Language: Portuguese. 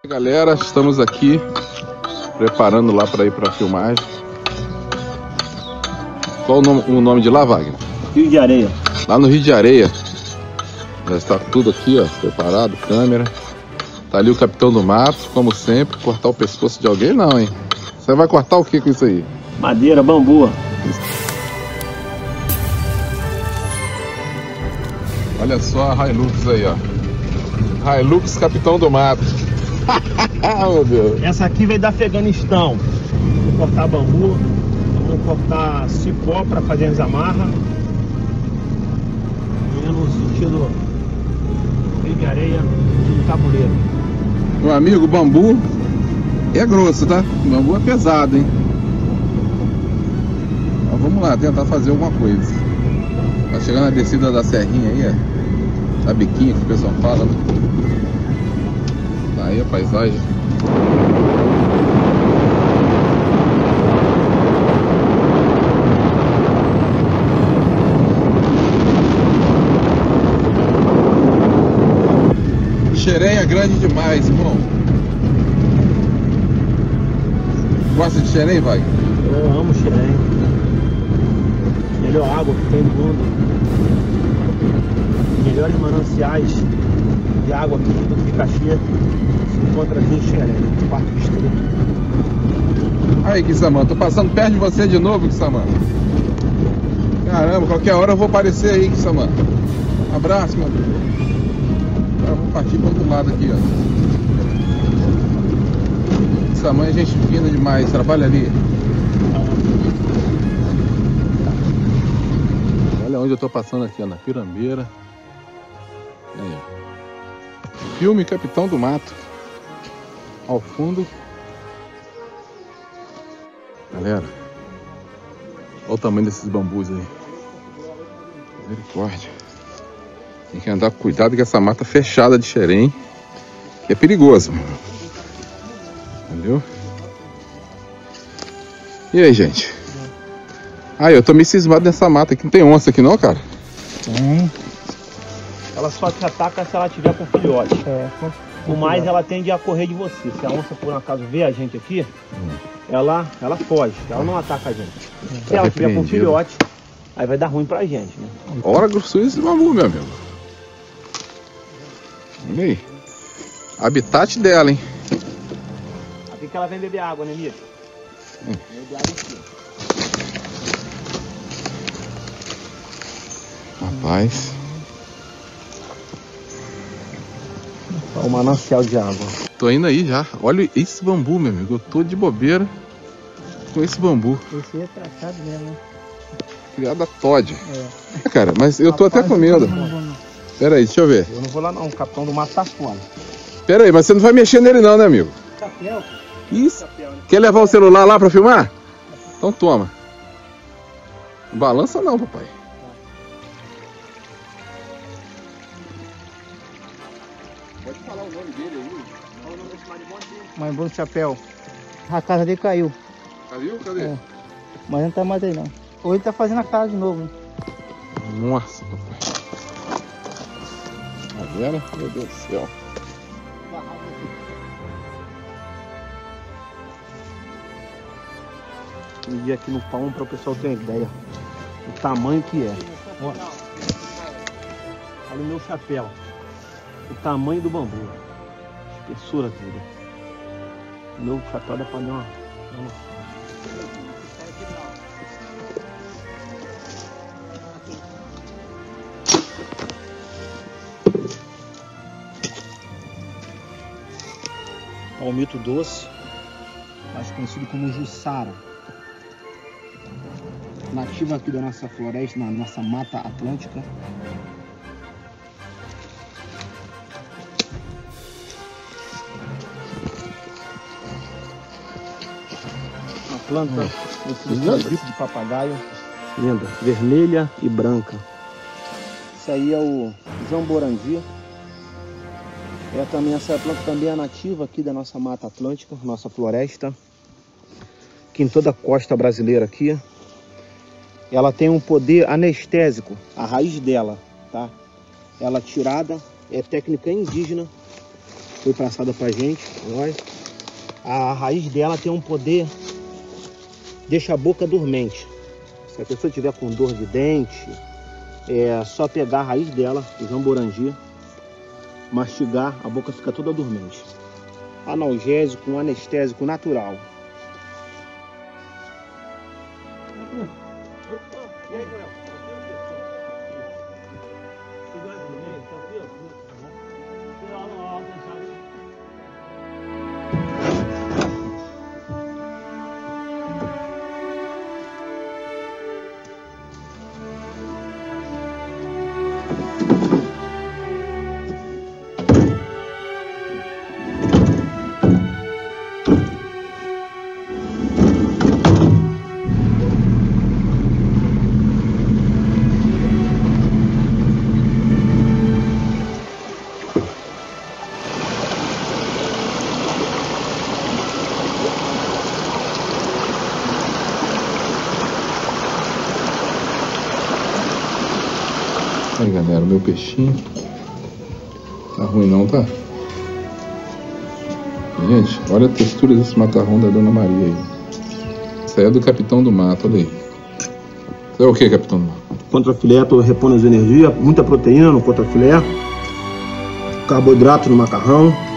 Galera, estamos aqui preparando lá para ir para a filmagem. Qual o nome de lá, Wagner? Rio de Areia. Lá no Rio de Areia. Já está tudo aqui, ó, preparado, câmera. Tá ali o capitão do mato, como sempre. Cortar o pescoço de alguém não, hein? Você vai cortar o que com isso aí? Madeira, bambu. Olha só a Hilux aí, ó. Hilux Capitão do Mato. Meu Deus. Essa aqui veio do Afeganistão. Vamos cortar bambu, vamos cortar cipó para fazer as amarras. No sentido Rio de Areia, no tabuleiro. Meu amigo, o bambu é grosso, tá? O bambu é pesado, hein? Mas vamos lá, tentar fazer alguma coisa. Tá chegando a descida da serrinha aí, ó. A biquinha que o pessoal fala, né? Tá aí a paisagem. Xerém é grande demais, irmão. Gosta de xerém, vai? Eu amo xerém. Melhor água que tem no mundo. Melhores mananciais de água aqui do Picaxia se encontra aqui em Xerém, no quarto distrito. Aí, Kissamã, tô passando perto de você de novo, Kissamã. Caramba, qualquer hora eu vou aparecer aí, Kissamã. Um abraço, meu amigo. Agora vamos partir pro outro lado aqui, ó. Kissamã é gente fina demais, trabalha ali. Olha onde eu tô passando aqui, ó, na Pirambeira. Aí, ó. Filme Capitão do Mato. Ao fundo. Galera, olha o tamanho desses bambus aí. Misericórdia. Tem que andar com cuidado com essa mata fechada de xerém, que é perigoso. Entendeu? E aí, gente? Ah, eu tô meio cismado nessa mata aqui. Não tem onça aqui não, cara? Tem. Ela só te ataca se ela tiver com filhote. Por mais ela tende a correr de você. Se a onça por um acaso vê a gente aqui, ela foge, ela não ataca a gente. Se ela tiver com filhote, aí vai dar ruim pra gente, né? Ora, grossura esse bambu, meu amigo. Olha aí. Habitat dela, hein? Aqui que ela vem beber água, né, Mito? Beber água aqui. Rapaz. Olha o manancial de água. Tô indo aí já. Olha esse bambu, meu amigo. Eu tô de bobeira com esse bambu. Esse aí é traçado mesmo, né? Criado a Todd. É. Cara, mas eu tô até com medo. Pera aí, deixa eu ver. Eu não vou lá não, o capitão do mato tá fora. Pera aí, mas você não vai mexer nele não, né, amigo? Chapéu? Isso. Chapéu, né? Quer levar o celular lá pra filmar? Então toma. Não balança não, papai. Pode falar o nome dele aí. Qual o nome desse marimbondo aqui? Marimbondo Chapéu. A casa dele caiu. Caiu? Cadê? É. Mas não tá mais aí não. Ou ele tá fazendo a casa de novo, né? Nossa, papai. Tá vendo? Meu Deus do céu. Medir aqui no palmo para o pessoal ter uma ideia do tamanho que é. Olha o meu chapéu. O tamanho do bambu. Espessura dele. O meu chapéu dá para dar uma... Palmito doce, mais conhecido como Jussara. Nativa aqui da nossa floresta, na nossa Mata Atlântica. Uma planta grito de papagaio. Linda, vermelha e branca. Isso aí é o jamborandi. Essa planta também é nativa aqui da nossa Mata Atlântica, nossa floresta. Aqui em toda a costa brasileira aqui. Ela tem um poder anestésico, a raiz dela, tá? Ela tirada, é técnica indígena. foi passada pra gente. Olha. A raiz dela tem um poder, deixa a boca dormente. Se a pessoa tiver com dor de dente, é só pegar a raiz dela, o jamborandi, mastigar, a boca fica toda dormente. Analgésico, anestésico natural. E aí, Joel? Aí galera, o meu peixinho tá ruim não, tá? Gente, olha a textura desse macarrão da Dona Maria aí. Isso aí é do Capitão do Mato, olha aí. Isso é o que, Capitão do Mato? Contrafilé, tô repondo as energias, muita proteína no contrafilé, carboidrato no macarrão.